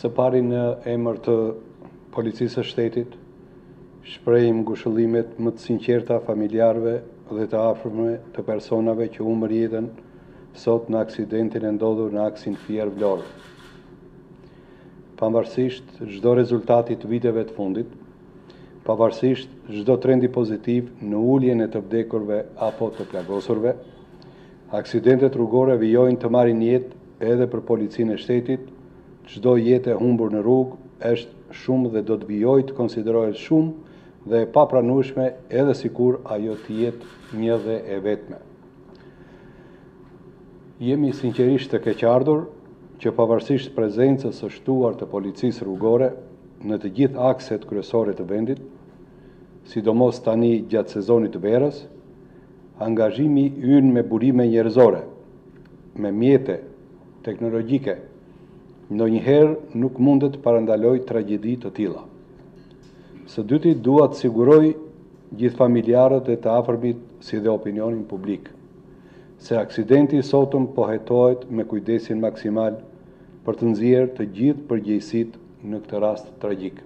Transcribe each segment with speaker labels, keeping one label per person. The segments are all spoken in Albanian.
Speaker 1: Së pari në emër të Policisë së Shtetit, shprehim ngushëllimet më të sinqerta familjarëve dhe të afërmëve të personave që humbën jetën sot në aksidentin e ndodhur në aksin Fier-Vlorë. Pavarësisht çdo rezultati të viteve të fundit, pavarësisht çdo trendi pozitiv në uljen e të vdekurve apo të plagosurve, aksidentet rrugore vijojnë të marrin jetë edhe për Policinë e Shtetit. Çdo jetë e humbur në rrugë është shumë dhe do të vijojë të konsiderohet shumë dhe e papranueshme edhe sikur ajo të jetë një dhe e vetme. Jemi sinqerisht të keqardhur që pavarësisht prezencës së shtuar të policisë rrugore në të gjithë akset kryesore të vendit, sidomos tani gjatë sezonit të verës, angazhimi ynë me burime njerëzore, me mjete teknologjike, ndonjëherë nuk mundet të parandaloj tragjedi të tilla. Së dyti, dua të siguroj gjithë familjarët e të afërmit si dhe opinionin publik, se aksidenti i sotëm po hetohet me kujdesin maksimal për të nxjerrë të gjithë përgjegjësitë në këtë rast tragjik.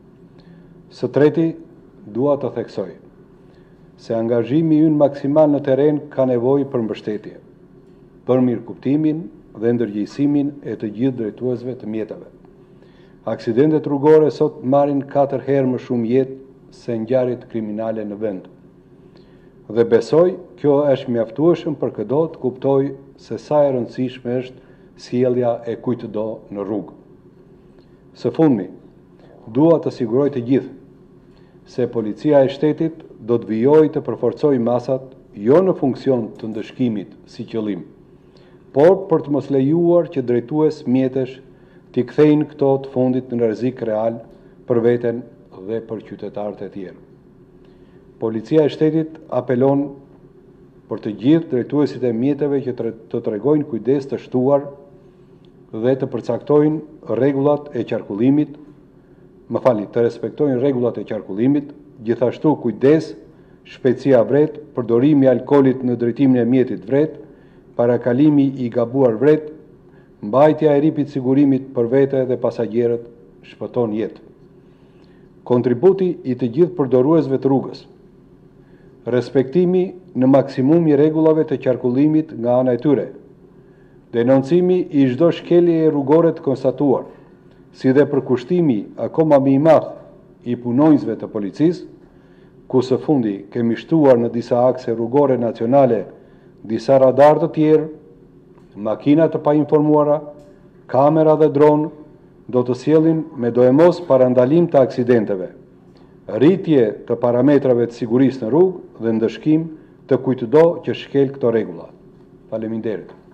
Speaker 1: Së treti, dua të theksoj se angazhimi ynë maksimal në terren ka nevojë për mbështetje, për mirëkuptimin dhe ndërgjegjësimin e të gjithë drejtuesve të mjeteve. Aksidentet rrugore sot marrin 4 herë më shumë jetë se ngjarjet kriminale në vend. Dhe besoj kjo është mjaftueshëm për çdo të kuptojë se sa e rëndësishme është sjellja e kujtdo në rrugë. Së fundmi, dua të siguroj të gjithë se Policia e Shtetit do të vijojë të përforcojë masat jo në funksion të ndëshkimit si qëllim, por për të mos lejuar që drejtues mjetesh t'i kthejnë këto të fundit në rrezik real për veten dhe për qytetarët e tjerë. Policia e Shtetit apelon për të gjithë drejtuesit e mjeteve që të tregojnë kujdes të shtuar dhe të përcaktojnë rregullat e qarkullimit, të respektojnë rregullat e qarkullimit, gjithashtu kujdes, shpejtësia vret, përdorimi i alkoolit në drejtimin e mjetit vret, parakalimi i gabuar vret, mbajtja e ripit sigurimit për vete dhe pasagjerët shpëton jetë. Kontributi i të gjithë përdoruesve të rrugës, respektimi në maksimum i rregullave të qarkullimit nga ana e tyre, denoncimi i çdo shkeljeje rrugore të konstatuar, si dhe përkushtimi akoma më i madh i punonjësve të policisë, ku së fundi kemi shtuar në disa akse rrugore nacionale disa radar të tjerë, makina të painformuara, kamera dhe dron, do të sjellin me dojemos parandalim të aksidenteve, rritje të parametrave të sigurisë në rrugë dhe ndëshkim të kujtdo që shkel këto rregulla. Faleminderit.